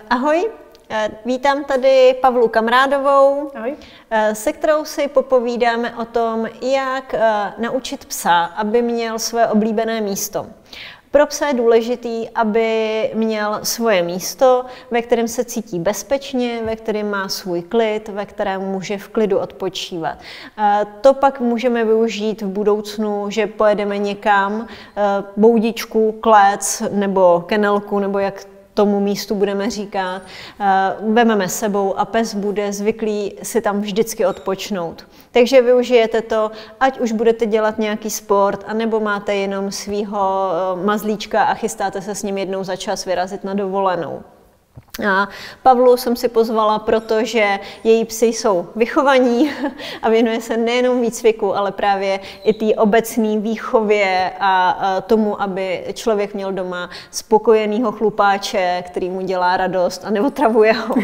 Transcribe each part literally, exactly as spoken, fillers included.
Ahoj, vítám tady Pavlu Kamrádovou, Ahoj. Se kterou si popovídáme o tom, jak naučit psa, aby měl své oblíbené místo. Pro psa je důležitý, aby měl svoje místo, ve kterém se cítí bezpečně, ve kterém má svůj klid, ve kterém může v klidu odpočívat. To pak můžeme využít v budoucnu, že pojedeme někam, boudičku, klec nebo kennelku, nebo jak tomu místu budeme říkat, vezmeme sebou a pes bude zvyklý si tam vždycky odpočnout. Takže využijete to, ať už budete dělat nějaký sport, anebo máte jenom svýho mazlíčka a chystáte se s ním jednou za čas vyrazit na dovolenou. A Pavlu jsem si pozvala, protože její psy jsou vychovaní a věnuje se nejenom výcviku, ale právě i té obecné výchově a tomu, aby člověk měl doma spokojenýho chlupáče, který mu dělá radost a neotravuje ho.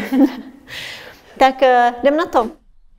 Tak jdem na to.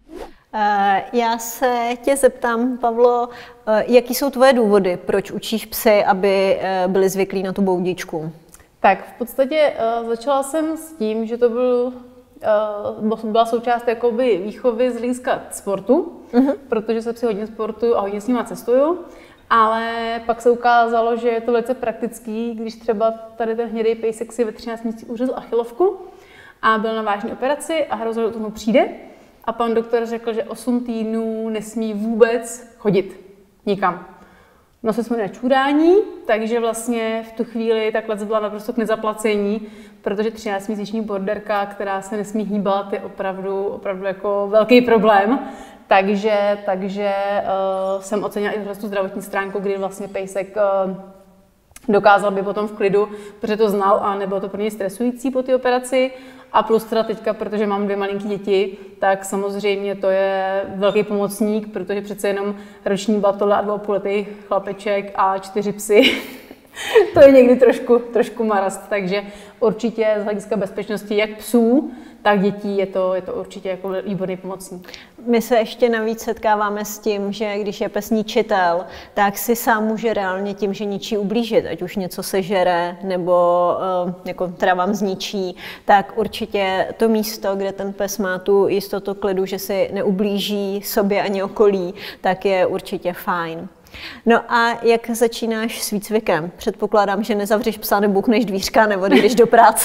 Já se tě zeptám, Pavlo, jaký jsou tvoje důvody, proč učíš psy, aby byli zvyklí na tu boudičku? Tak v podstatě uh, začala jsem s tím, že to byl, uh, byla součást jakoby výchovy z hlediska sportu, uh-huh. protože se psi hodně sportuju a hodně s nima cestuju, ale pak se ukázalo, že je to velice praktický, když třeba tady ten hnědý pejsek si ve třinácti měsících uřezl achilovku a byl na vážné operaci a hrozilo, že tomu přijde a pan doktor řekl, že osm týdnů nesmí vůbec chodit nikam. Nosili jsme na čůrání, takže vlastně v tu chvíli takhle byla naprosto k nezaplacení, protože třináctiměsíční borderka, která se nesmí hýbat, je opravdu, opravdu jako velký problém. Takže, takže uh, jsem ocenila i tu zdravotní stránku, kdy vlastně pejsek uh, dokázal být potom v klidu, protože to znal a nebylo to pro něj stresující po té operaci. A plus teda teďka, protože mám dvě malinké děti, tak samozřejmě to je velký pomocník, protože přece jenom roční batole a dvoupůletý chlapeček a čtyři psy, to je někdy trošku, trošku marast, takže určitě z hlediska bezpečnosti jak psů, tak dětí je to, je to určitě jako výborný pomocník. My se ještě navíc setkáváme s tím, že když je pes ničitel, tak si sám může reálně tím, že ničí, ublížit, ať už něco sežere nebo uh, jako teda vám zničí, tak určitě to místo, kde ten pes má tu jistotu klidu, že si neublíží sobě ani okolí, tak je určitě fajn. No a jak začínáš s výcvikem? Předpokládám, že nezavřeš psa, nebukneš dvířka, nebo jdeš do práce.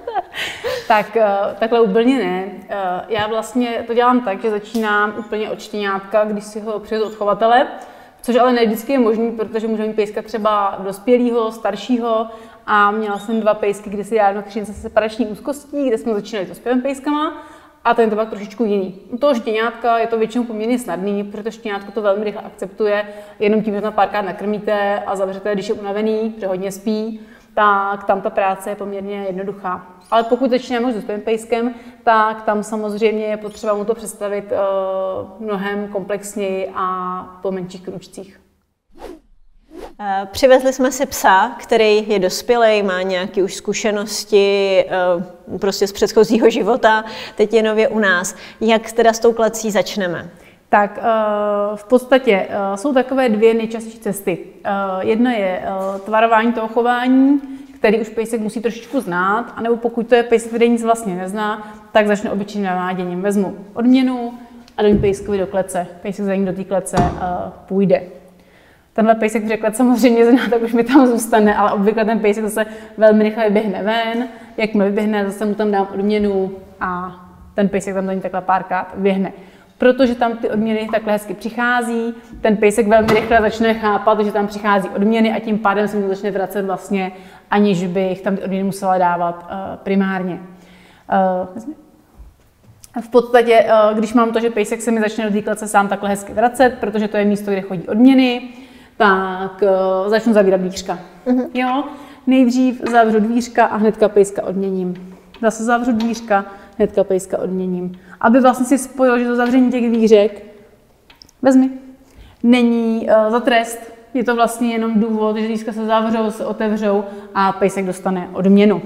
Tak takhle úplně ne. Já vlastně to dělám tak, že začínám úplně od štěňátka, když si ho přivezu od chovatele, což ale ne vždycky je možný, protože může mít pejska třeba dospělého, staršího a měla jsem dva pejsky, kde si dávno křínce se separační úzkostí, kde jsme začínali to s pěvem pejskama. A ten to pak trošičku jiný. U toho štěňátka je to většinou poměrně snadný, protože to štěňátko to velmi rychle akceptuje, jenom tím, že tam párkrát nakrmíte a zavřete, když je unavený, protože hodně spí, tak tam ta práce je poměrně jednoduchá. Ale pokud začínáme už s dospělým pejskem, tak tam samozřejmě je potřeba mu to představit uh, mnohem komplexněji a po menších kručcích. Přivezli jsme si psa, který je dospělej, má nějaké už zkušenosti prostě z předchozího života, teď je nově u nás. Jak teda s tou klecí začneme? Tak v podstatě jsou takové dvě nejčastější cesty. Jedna je tvarování toho chování, který už pejsek musí trošičku znát, anebo pokud to je pejsek, který nic vlastně nezná, tak začne obyčejným naváděním. Vezmu odměnu a dám pejskovi do klece. Pejsek za ní do té klece půjde. Tenhle pejsek, když klec samozřejmě zná, tak už mi tam zůstane, ale obvykle ten pejsek zase velmi rychle vyběhne ven. Jakmile vyběhne, zase mu tam dám odměnu a ten pejsek tam za ní takhle párkrát běhne. Protože tam ty odměny takhle hezky přichází, ten pejsek velmi rychle začne chápat, že tam přichází odměny a tím pádem se mu začne vracet vlastně, aniž bych tam ty odměny musela dávat uh, primárně. Uh, v podstatě, uh, když mám to, že pejsek se mi začne do té klece sám takhle hezky vracet, protože to je místo, kde chodí odměny, tak uh, začnu zavírat dvířka. Uh-huh. Jo? Nejdřív zavřu dvířka a hnedka pejska odměním. Zase zavřu dvířka, hnedka pejska odměním. Aby vlastně si spojil, že to zavření těch dvířek, vezmi, není uh, za trest. Je to vlastně jenom důvod, že dvířka se zavřou, se otevřou a pejsek dostane odměnu.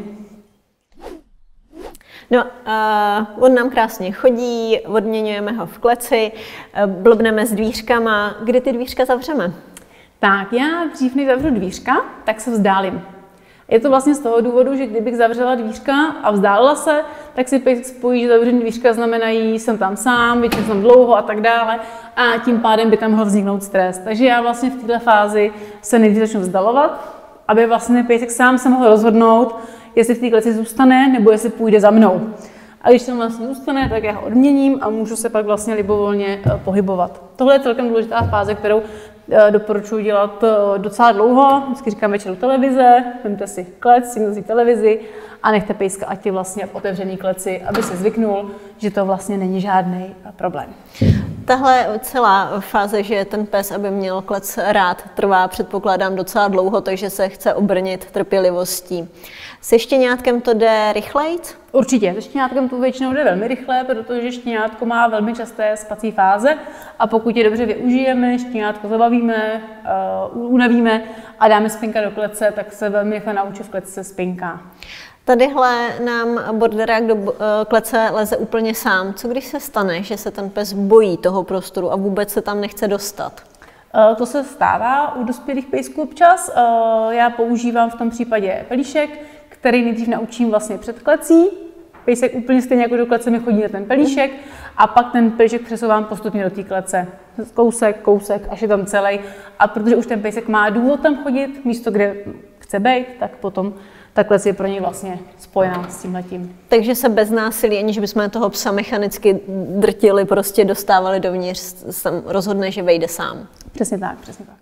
No, uh, on nám krásně chodí, odměňujeme ho v kleci, uh, blbneme s dvířkama. Kdy ty dvířka zavřeme? Tak já dřív než zavřu dvířka, tak se vzdálím. Je to vlastně z toho důvodu, že kdybych zavřela dvířka a vzdálila se, tak si pejsek spojí, že zavřený dvířka znamenají, jsem tam sám, většinou jsem dlouho a tak dále a tím pádem by tam mohl vzniknout stres. Takže já vlastně v této fázi se nejdřív začnu vzdalovat, aby vlastně pejsek sám se mohl rozhodnout, jestli v té kleci zůstane nebo jestli půjde za mnou. A když tam vlastně zůstane, tak já ho odměním a můžu se pak vlastně libovolně pohybovat. Tohle je celkem důležitá fáze, kterou doporučuji dělat docela dlouho. Vždycky říkám večer televize, vemte si klec, si televizi a nechte pejska, ať je vlastně v otevřený kleci, aby se zvyknul, že to vlastně není žádný problém. Tahle celá fáze, že ten pes, aby měl klec rád, trvá, předpokládám, docela dlouho, takže se chce obrnit trpělivostí. Se štěňátkem to jde rychlejc? Určitě, se štěňátkem to většinou jde velmi rychle, protože štěňátko má velmi časté spací fáze a pokud je dobře využijeme, štěňátko zabavíme, uh, unavíme a dáme spinka do klece, tak se velmi rychle naučí v kleci se spinká. Tadyhle nám borderák do klece leze úplně sám. Co když se stane, že se ten pes bojí toho prostoru a vůbec se tam nechce dostat? To se stává u dospělých pejsků občas. Já používám v tom případě pelíšek, který nejdřív naučím vlastně před klecí. Pejsek úplně stejně jako do klece mi chodí na ten pelíšek a pak ten pelíšek přesouvám postupně do té klece. Kousek, kousek, až je tam celý. A protože už ten pejsek má důvod tam chodit, místo kde chce být, tak potom ta klec je pro něj vlastně spojená s tímhletím. Takže se bez násilí, aniž bychom toho psa mechanicky drtili, prostě dostávali dovnitř, sam rozhodne, že vejde sám. Přesně tak, přesně tak.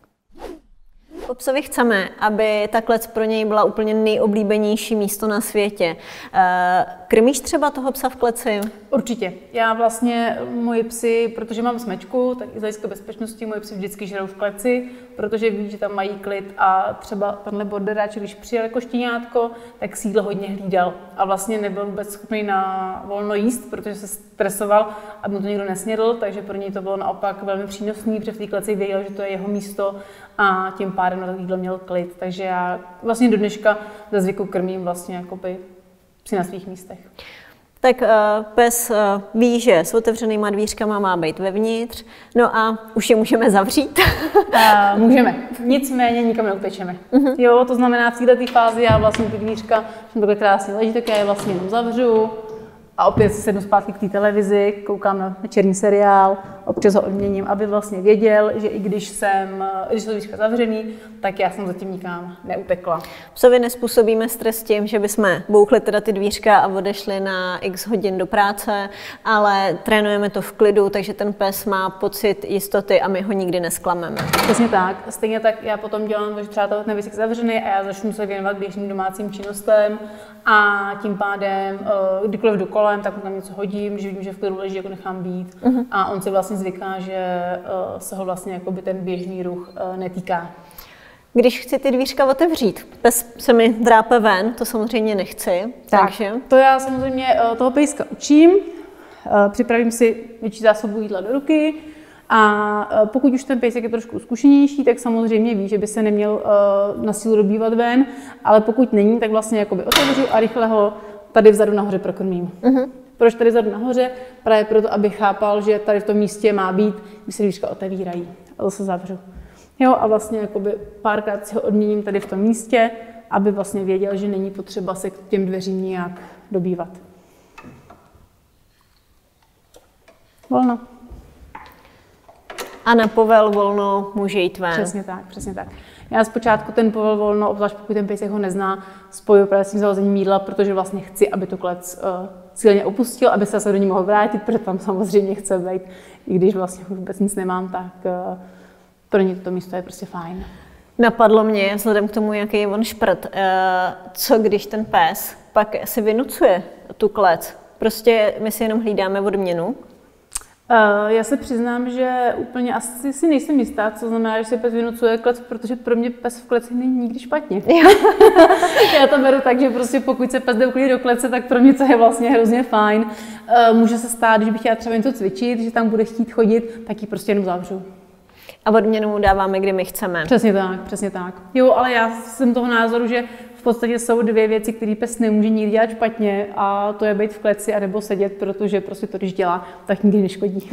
Po psovi chceme, aby ta klec pro něj byla úplně nejoblíbenější místo na světě. Krmíš třeba toho psa v kleci? Určitě. Já vlastně moji psy, protože mám smečku, tak i z hlediska bezpečnosti moji psy vždycky žerou v kleci, protože ví, že tam mají klid a třeba tenhle borderáč, když přijel jako štěňátko, tak sídlo hodně hlídal a vlastně nebyl vůbec schopný na volno jíst, protože se stresoval, aby mu to nikdo nesnědl, takže pro něj to bylo naopak velmi přínosný, protože v té kleci věděl, že to je jeho místo a tím pádem na to jídlo měl klid. Takže já vlastně do dneška ze zvyku krmím vlastně jakoby psy na svých místech. Tak uh, pes uh, ví, že s otevřenýma dvířkama má být vevnitř, no a už je můžeme zavřít. uh, můžeme, nicméně nikam neutečeme. Uh-huh. Jo, to znamená v této fázi já vlastně ty dvířka, jsem takhle krásně leží, tak já je vlastně jenom zavřu a opět si sednu zpátky k té televizi, koukám na večerní seriál, občas ho odměním, aby vlastně věděl, že i když jsem, když jsou dvířka zavřený, tak já jsem zatím nikam neutekla. Psovi nespůsobíme stres tím, že bychom bouchli teda ty dvířka a odešli na x hodin do práce, ale trénujeme to v klidu, takže ten pes má pocit jistoty a my ho nikdy nesklameme. Přesně tak. Stejně tak já potom dělám, že třeba ten pes je zavřený a já začnu se věnovat běžným domácím činnostem a tím pádem, kdykoliv jdu kolem, tak mu tam něco hodím, že vidím, že v klidu leží, jako nechám být uh-huh. a on si vlastně zvyká, že uh, se ho vlastně jakoby ten běžný ruch uh, netýká. Když chci ty dvířka otevřít, pes se mi drápe ven, to samozřejmě nechci. Tak, takže... to já samozřejmě uh, toho pejska učím, uh, připravím si větší zásobu jídla do ruky a uh, pokud už ten pejsek je trošku zkušenější, tak samozřejmě ví, že by se neměl uh, na sílu dobývat ven, ale pokud není, tak vlastně jakoby otevřu a rychle ho tady vzadu nahoře prokrmím. Uh-huh. Proč tady vzadu nahoře? Právě proto, aby chápal, že tady v tom místě má být, když se dvířka otevírají. A to se zavřu. Jo, a vlastně jakoby párkrát si ho odměním tady v tom místě, aby vlastně věděl, že není potřeba se k těm dveřím nějak dobývat. Volno. A na povel volno může jít ven. Přesně tak, přesně tak. Já zpočátku ten povel volno, obzvlášť pokud ten pejsek ho nezná, spojuji právě s tím založením jídla, protože vlastně chci, aby tu klec uh, cíleně opustil, aby se do ní mohl vrátit, protože tam samozřejmě chce být, i když vlastně vůbec nic nemám, tak uh, pro ně toto místo je prostě fajn. Napadlo mě, vzhledem k tomu, jaký je on šprt, uh, co když ten pes pak si vynucuje tu klec? Prostě my si jenom hlídáme odměnu. Uh, já se přiznám, že úplně asi si nejsem jistá, co znamená, že si pes vynucuje klec, protože pro mě pes v kleci není nikdy špatně. Já to beru tak, že prostě pokud se pes jde uklidit do klece, tak pro mě to je vlastně hrozně fajn. Uh, může se stát, když bych chtěla třeba něco cvičit, že tam bude chtít chodit, tak ji prostě jenom zavřu. A odměnu mu dáváme, kdy my chceme. Přesně tak, přesně tak. Jo, ale já jsem toho názoru, že v podstatě jsou dvě věci, které pes nemůže nikdy dělat špatně, a to je být v kleci anebo sedět, protože prostě to, když dělá, tak nikdy neškodí.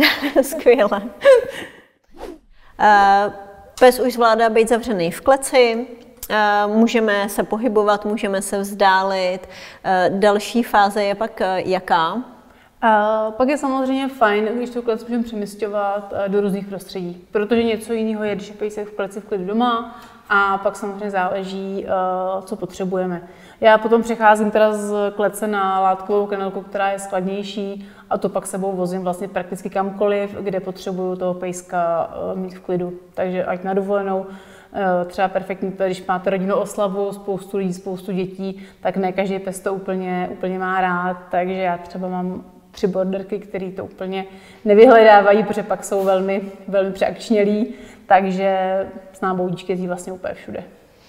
Skvěle. Pes už zvládá být zavřený v kleci, můžeme se pohybovat, můžeme se vzdálit. Další fáze je pak jaká? A pak je samozřejmě fajn, když tu klec můžeme přemysťovat do různých prostředí, protože něco jiného je, když je pejsek v kleci v klidu doma, a pak samozřejmě záleží, co potřebujeme. Já potom přecházím teda z klece na látkovou kennelku, která je skladnější, a to pak sebou vozím vlastně prakticky kamkoliv, kde potřebuju toho pejska mít v klidu. Takže ať na dovolenou, třeba perfektní, když máte rodinnou oslavu, spoustu lidí, spoustu dětí, tak ne každý pes to úplně, úplně má rád, takže já třeba mám tři borderky, který to úplně nevyhledávají, protože pak jsou velmi, velmi přeakčnělí, takže znám boudičky jezdí vlastně úplně všude.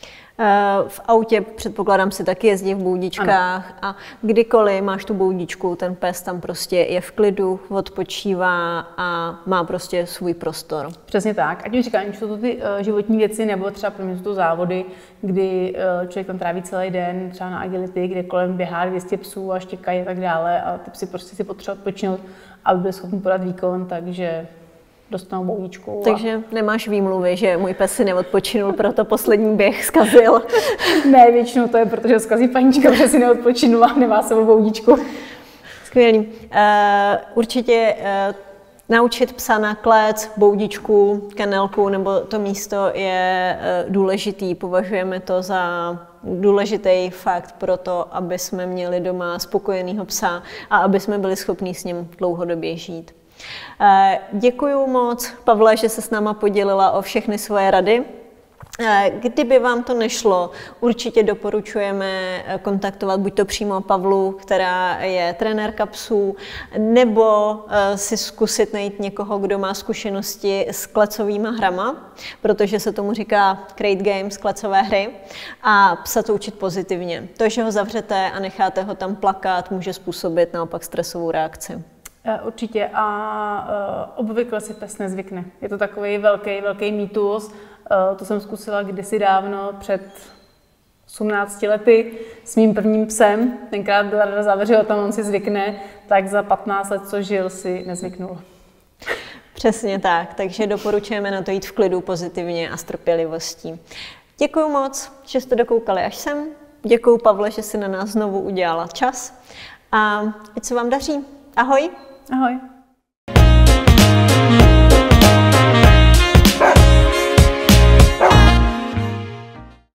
V autě předpokládám si taky jezdí v boudičkách, ano. A kdykoliv máš tu boudičku, ten pes tam prostě je v klidu, odpočívá a má prostě svůj prostor. Přesně tak. Ať už říkám, jsou to ty životní věci, nebo třeba pro mě jsou to závody, kdy člověk tam tráví celý den, třeba na agility, kde kolem běhá dvě stě psů a štěkají a tak dále, a ty psi prostě si potřebují odpočinout, aby byl schopný podat výkon, takže dostanou boudičku. A... Takže nemáš výmluvy, že můj pes si neodpočinul, proto poslední běh zkazil. Ne, většinou to je, protože zkazí panička, protože si neodpočinula a nemá sebou boudičku. Skvělý. Uh, určitě uh, naučit psa na klec, boudičku, kennelku nebo to místo je uh, důležitý. Považujeme to za důležitý fakt pro to, aby jsme měli doma spokojenýho psa a aby jsme byli schopni s ním dlouhodobě žít. Děkuju moc, Pavle, že se s náma podělila o všechny svoje rady. Kdyby vám to nešlo, určitě doporučujeme kontaktovat buď to přímo Pavlu, která je trenérka psů, nebo si zkusit najít někoho, kdo má zkušenosti s klecovýma hrama, protože se tomu říká crate games, klecové hry, a psa to učit pozitivně. To, že ho zavřete a necháte ho tam plakat, může způsobit naopak stresovou reakci. Určitě, a uh, obvykle si pes nezvykne. Je to takový velký, velký mýtus. Uh, to jsem zkusila kdysi dávno, před osmnácti lety, s mým prvním psem. Tenkrát byla rada zavřela, tam on si zvykne, tak za patnáct let, co žil, si nezvyknul. Přesně tak, takže doporučujeme na to jít v klidu, pozitivně a s trpělivostí. Děkuju moc, že jste dokoukali až sem. Děkuju, Pavle, že jsi na nás znovu udělala čas. A ať se vám daří. Ahoj. Ahoj.